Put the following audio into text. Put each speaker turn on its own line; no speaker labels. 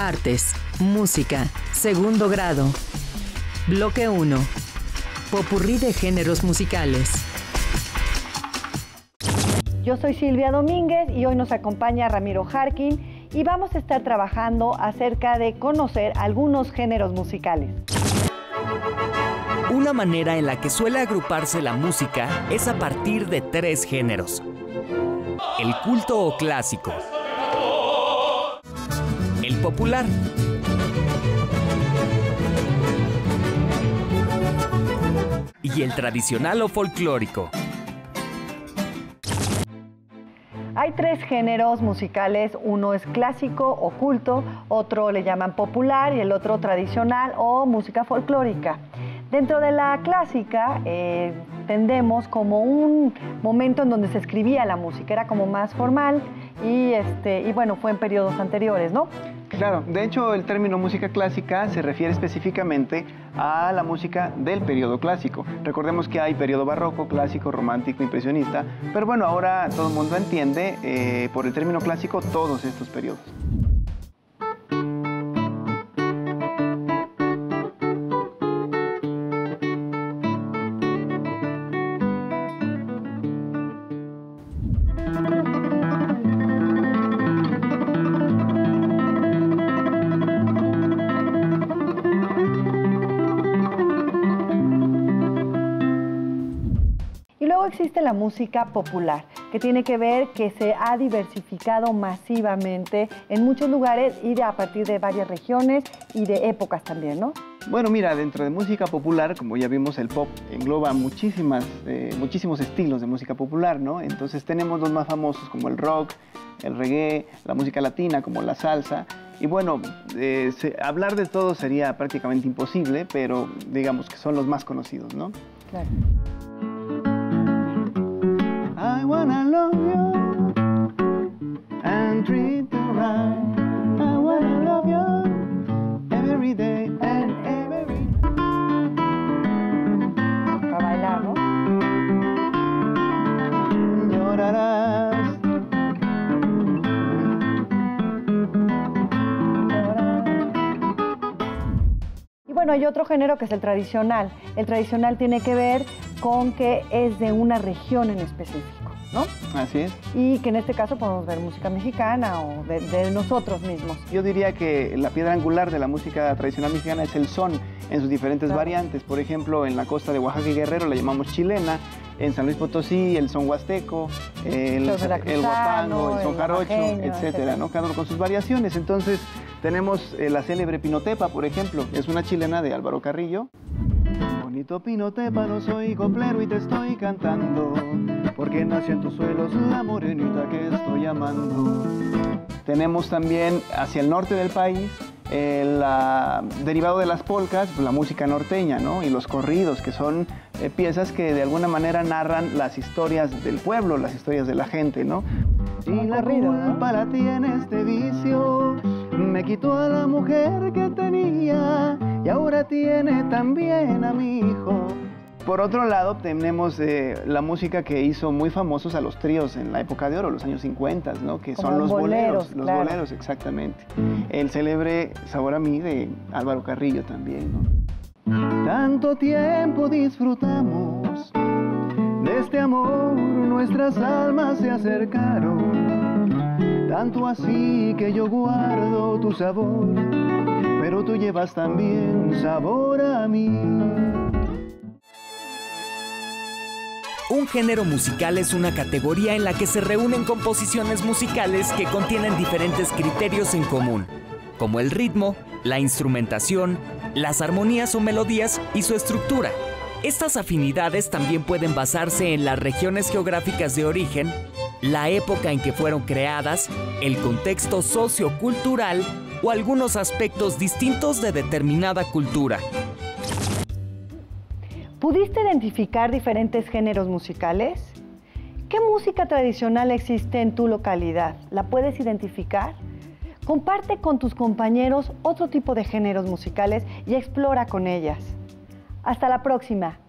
Artes, música, segundo grado. Bloque 1. Popurrí de géneros musicales.
Yo soy Silvia Domínguez y hoy nos acompaña Ramiro Jarkin y vamos a estar trabajando acerca de conocer algunos géneros musicales.
Una manera en la que suele agruparse la música es a partir de 3 géneros. El culto o clásico, el popular, y el tradicional o folclórico.
Hay 3 géneros musicales, uno es clásico o culto, otro le llaman popular y el otro tradicional o música folclórica. Dentro de la clásica entendemos como un momento en donde se escribía la música, era como más formal y bueno, fue en periodos anteriores, ¿no?
Claro, de hecho el término música clásica se refiere específicamente a la música del periodo clásico. Recordemos que hay periodo barroco, clásico, romántico, impresionista, pero bueno, ahora todo el mundo entiende por el término clásico todos estos periodos.
Existe la música popular, que tiene que ver que se ha diversificado masivamente en muchos lugares y a partir de varias regiones y de épocas también, ¿no?
Bueno, mira, dentro de música popular, como ya vimos, el pop engloba muchísimos estilos de música popular, ¿no? Entonces tenemos los más famosos como el rock, el reggae, la música latina como la salsa. Y bueno, hablar de todo sería prácticamente imposible, pero digamos que son los más conocidos, ¿no?
Claro.
I wanna love you and treat you right. I wanna love you every day and every night.
Para bailar, ¿no?
Llorarás.
Y bueno, hay otro género que es el tradicional. El tradicional tiene que ver con que es de una región en específico, ¿no?
Así es.
Y que en este caso podemos ver música mexicana o de nosotros mismos.
Yo diría que la piedra angular de la música tradicional mexicana es el son en sus diferentes variantes. Por ejemplo, en la costa de Oaxaca y Guerrero la llamamos chilena, en San Luis Potosí el son huasteco, el guapango, el son jarocho, etcétera, ¿no? Cada uno con sus variaciones. Entonces tenemos la célebre Pinotepa, por ejemplo, es una chilena de Álvaro Carrillo. Bonito Pinotepa, no soy coplero y te estoy cantando, porque nació en tus suelos la morenita que estoy amando. Tenemos también hacia el norte del país, derivado de las polcas, la música norteña, ¿no? Y los corridos, que son piezas que de alguna manera narran las historias del pueblo, las historias de la gente, ¿no? Y la culpa la tiene este vicio, me quitó a la mujer que tenía y ahora tiene también a mi hijo. Por otro lado, tenemos la música que hizo muy famosos a los tríos en la época de oro, los años 50, ¿no? Que son los boleros, los boleros, exactamente. El célebre Sabor a mí de Álvaro Carrillo también, ¿no? Tanto tiempo disfrutamos de este amor, nuestras almas se acercaron, tanto así que yo guardo tu sabor, pero tú llevas también sabor a mí.
Un género musical es una categoría en la que se reúnen composiciones musicales que contienen diferentes criterios en común, como el ritmo, la instrumentación, las armonías o melodías y su estructura. Estas afinidades también pueden basarse en las regiones geográficas de origen, la época en que fueron creadas, el contexto sociocultural o algunos aspectos distintos de determinada cultura.
¿Pudiste identificar diferentes géneros musicales? ¿Qué música tradicional existe en tu localidad? ¿La puedes identificar? Comparte con tus compañeros otro tipo de géneros musicales y explora con ellas. Hasta la próxima.